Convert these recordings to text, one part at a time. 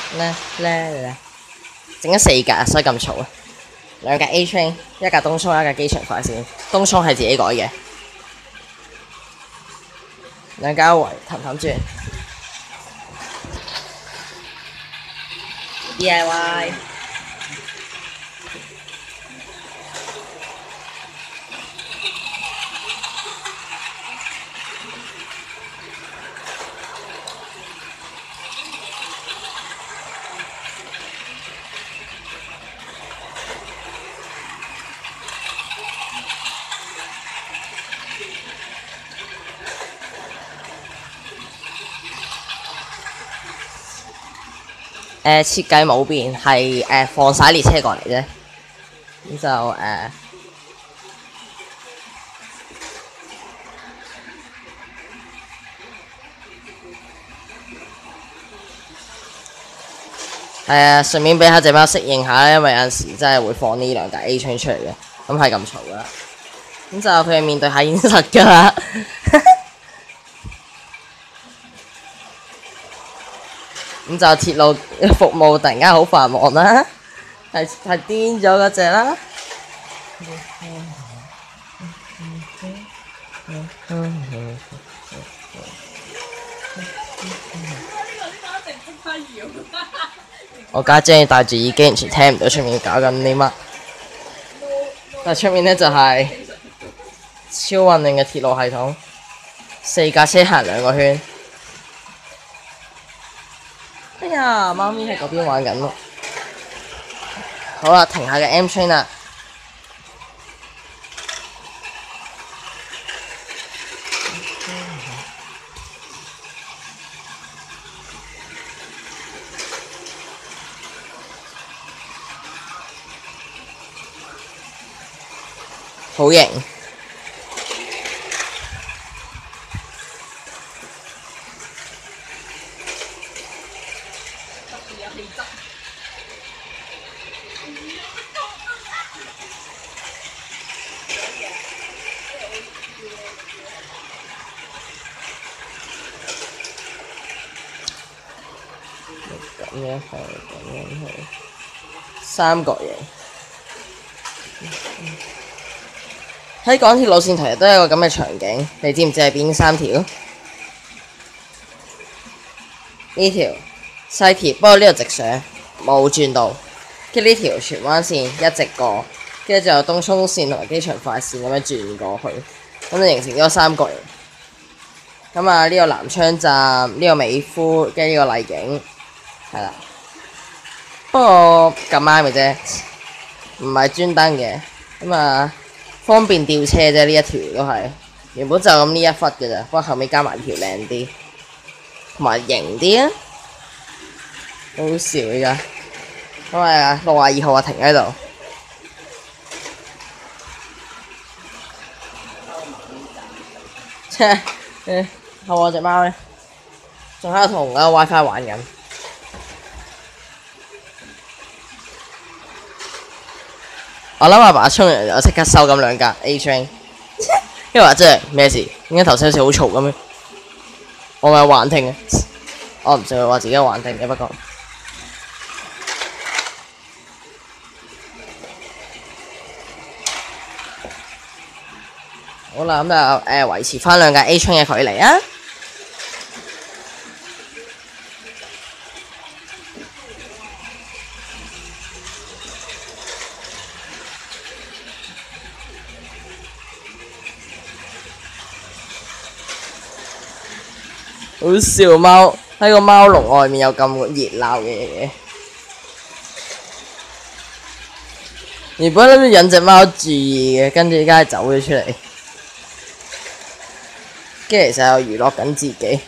咧，整咗4格，所以咁嘈啊！2格 A train，一格東涌，一格機場快線。東涌係自己改嘅，2格圍氹轉 DIY。設計冇變，係放晒列車過嚟啫。咁就係啊，順便俾下隻貓適應下啦，因為有陣時真係會放呢2格 A 槍出嚟嘅，咁係咁嘈噶啦。咁就佢哋面對下現實噶啦。咁就鐵路服務突然間好繁忙啦，係癲咗嗰隻啦。我家姐戴住耳機，完全聽唔到出面搞緊啲乜。但係出面呢就係超混亂嘅鐵路系統，4架車行2個圈。哎呀，貓咪喺嗰邊玩緊咯。好啦，停下嘅 M train 啦。好型。咁樣係三角形。喺港鐵路線圖日都有個咁嘅場景，你知唔知係邊3條？呢條西鐵，不過呢度直上冇轉道，跟住呢條荃灣線一直過，跟住就有東涌線同埋機場快線咁樣轉過去，咁就形成咗三角形。咁啊，呢個南昌站，呢個美孚，跟住呢個麗景，係啦。不過咁啱嘅啫，唔係專登嘅。咁啊，方便吊車啫，呢一條都係。原本就咁呢一忽嘅咋，不過後尾加埋條靚啲，同埋型啲啊！好笑而家。咁啊，62號啊停喺度。後我隻貓咧，仲喺度同個 WiFi 玩緊。我諗阿爸沖完就即刻收咁2格 A train， 因為話真係咩事？點解頭先好似好嘈咁樣？我咪幻聽嘅，我唔信佢話自己幻聽嘅，不過。好啦，咁就維持翻2格 A train 嘅距離啊！好笑，貓喺個貓籠外面有咁熱鬧嘅嘢。原本諗住引隻貓注意嘅，跟住而家走咗出嚟，跟住其實又娛樂緊自己，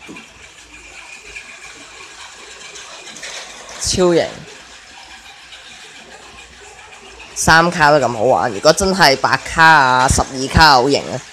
超型。3卡都咁好玩，如果真係8卡啊、12卡好型啊！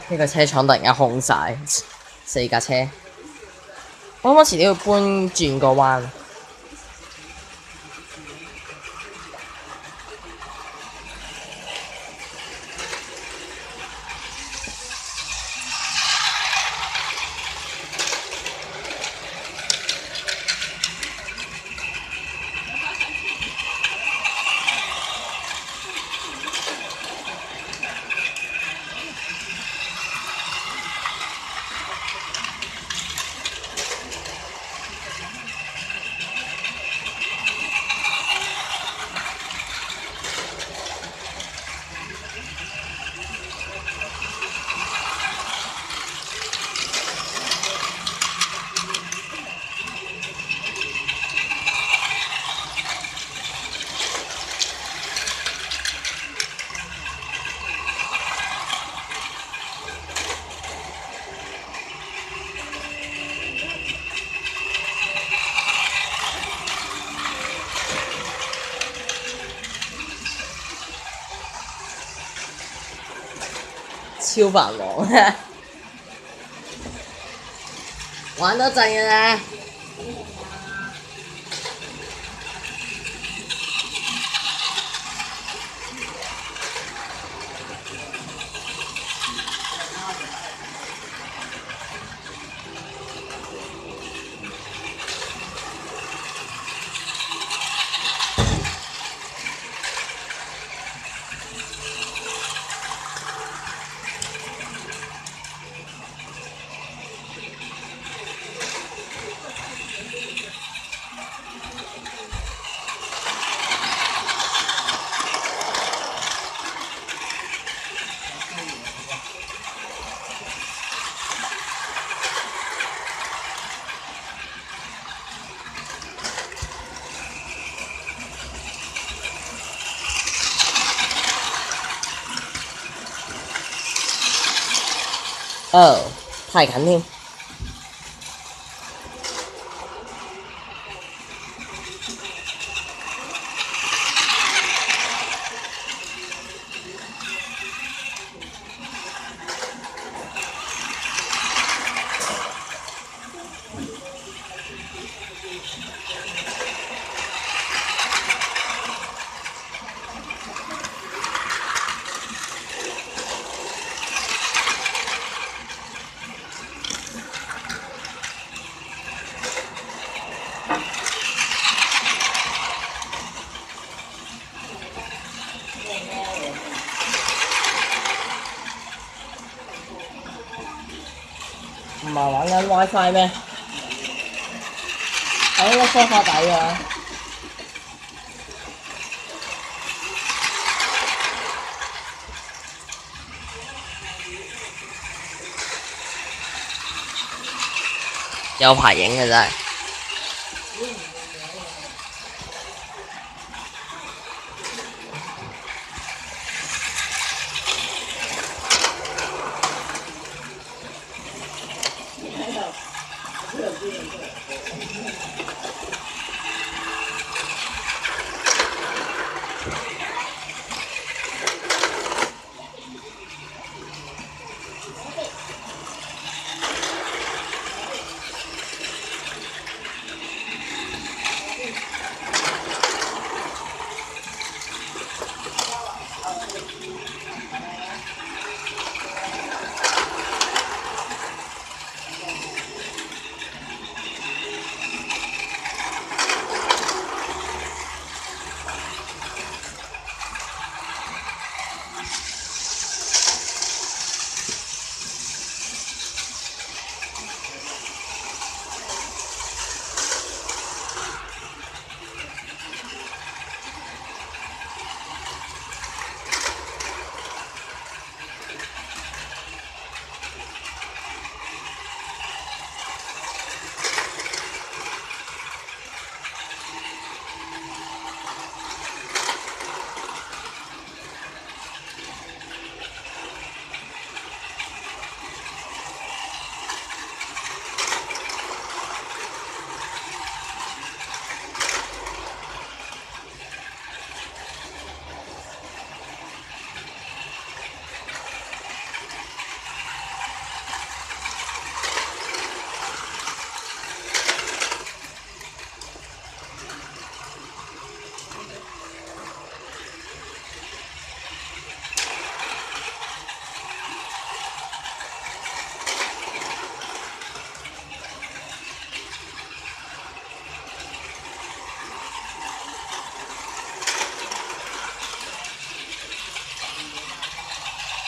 呢個車廠突然間空晒4架車，我可唔可以遲啲要搬轉個彎？超繁忙玩多陣嘅啫。哦，太近添。唔係玩緊 WiFi 咩？喺呢個梳化底㗎。有排影嘅真係。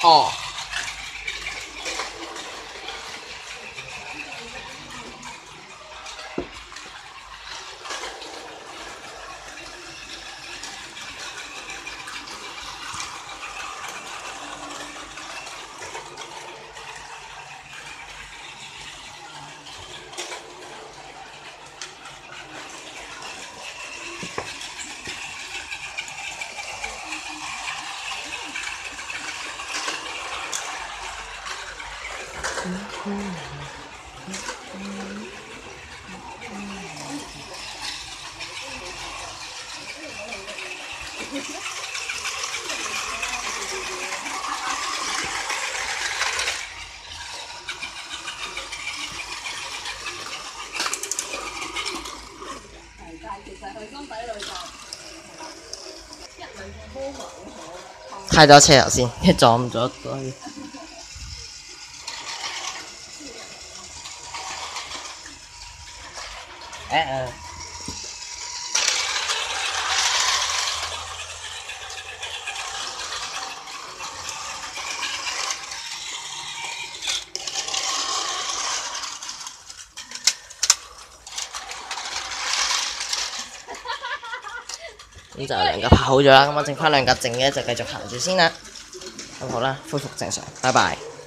哦。太多車頭先，跟住撞咗對。咁就兩架拍好咗啦，咁我剩翻兩架剩嘅就繼續行住先啦。咁好啦，恢復正常，拜拜。